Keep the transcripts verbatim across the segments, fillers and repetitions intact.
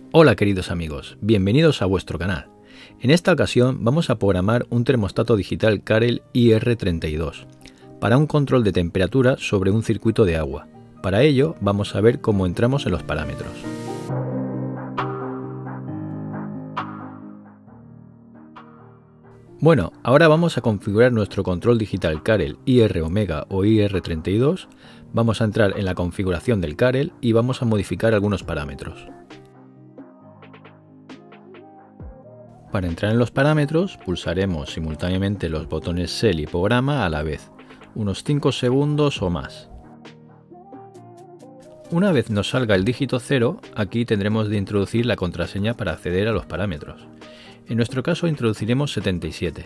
Hola queridos amigos, bienvenidos a vuestro canal. En esta ocasión vamos a programar un termostato digital Carel I R treinta y dos para un control de temperatura sobre un circuito de agua. Para ello vamos a ver cómo entramos en los parámetros. Bueno, ahora vamos a configurar nuestro control digital Carel I R Omega o I R treinta y dos. Vamos a entrar en la configuración del Carel y vamos a modificar algunos parámetros. Para entrar en los parámetros, pulsaremos simultáneamente los botones Cell y Programa a la vez, unos cinco segundos o más. Una vez nos salga el dígito cero, aquí tendremos de introducir la contraseña para acceder a los parámetros. En nuestro caso introduciremos setenta y siete.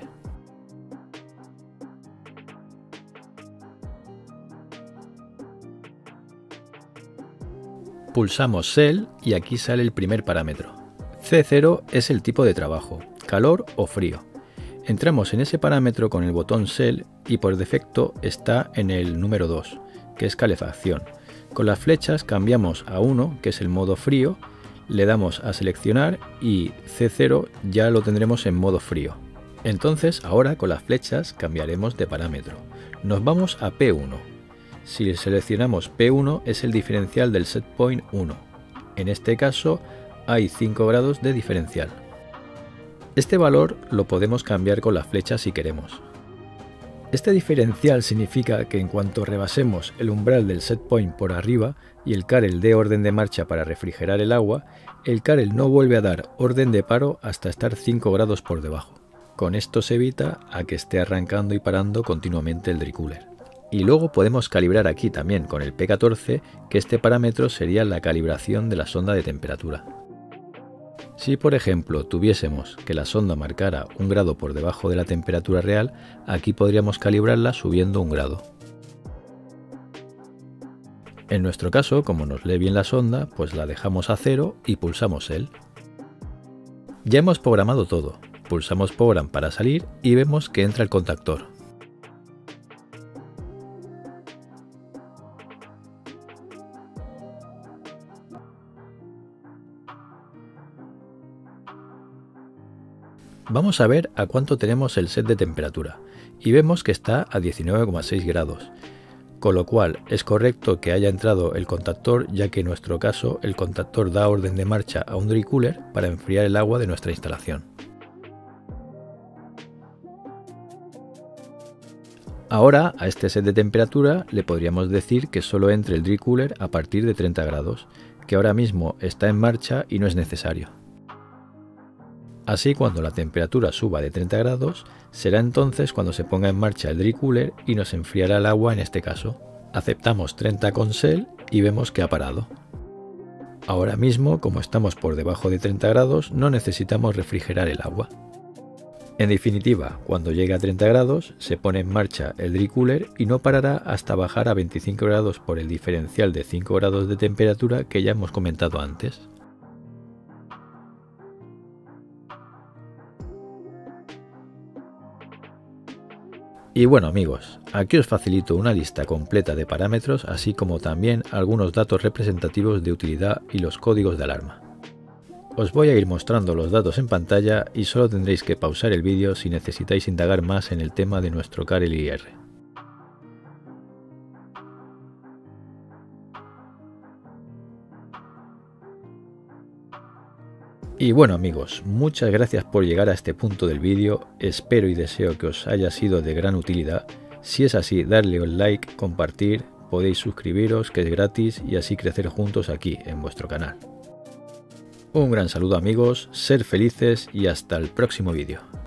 Pulsamos Cell y aquí sale el primer parámetro. C cero es el tipo de trabajo, calor o frío. Entramos en ese parámetro con el botón Cell y por defecto está en el número dos, que es calefacción. Con las flechas cambiamos a uno, que es el modo frío, le damos a seleccionar y C cero ya lo tendremos en modo frío. Entonces ahora con las flechas cambiaremos de parámetro. Nos vamos a P uno. Si seleccionamos P uno es el diferencial del setpoint uno. En este caso hay cinco grados de diferencial. Este valor lo podemos cambiar con las flechas si queremos. Este diferencial significa que en cuanto rebasemos el umbral del setpoint por arriba y el Carel dé orden de marcha para refrigerar el agua, el Carel no vuelve a dar orden de paro hasta estar cinco grados por debajo. Con esto se evita a que esté arrancando y parando continuamente el dry cooler. Y luego podemos calibrar aquí también con el P catorce, que este parámetro sería la calibración de la sonda de temperatura. Si por ejemplo tuviésemos que la sonda marcara un grado por debajo de la temperatura real, aquí podríamos calibrarla subiendo un grado. En nuestro caso, como nos lee bien la sonda, pues la dejamos a cero y pulsamos Cell. Ya hemos programado todo. Pulsamos Program para salir y vemos que entra el contactor. Vamos a ver a cuánto tenemos el set de temperatura y vemos que está a diecinueve coma seis grados, con lo cual es correcto que haya entrado el contactor, ya que en nuestro caso el contactor da orden de marcha a un dry cooler para enfriar el agua de nuestra instalación. Ahora a este set de temperatura le podríamos decir que solo entre el dry cooler a partir de treinta grados, que ahora mismo está en marcha y no es necesario. Así, cuando la temperatura suba de treinta grados, será entonces cuando se ponga en marcha el dry cooler y nos enfriará el agua en este caso. Aceptamos treinta con Cell y vemos que ha parado. Ahora mismo, como estamos por debajo de treinta grados, no necesitamos refrigerar el agua. En definitiva, cuando llegue a treinta grados, se pone en marcha el dry cooler y no parará hasta bajar a veinticinco grados por el diferencial de cinco grados de temperatura que ya hemos comentado antes. Y bueno amigos, aquí os facilito una lista completa de parámetros, así como también algunos datos representativos de utilidad y los códigos de alarma. Os voy a ir mostrando los datos en pantalla y solo tendréis que pausar el vídeo si necesitáis indagar más en el tema de nuestro Carel I R. Y bueno amigos, muchas gracias por llegar a este punto del vídeo, espero y deseo que os haya sido de gran utilidad. Si es así, darle un like, compartir, podéis suscribiros que es gratis y así crecer juntos aquí en vuestro canal. Un gran saludo amigos, ser felices y hasta el próximo vídeo.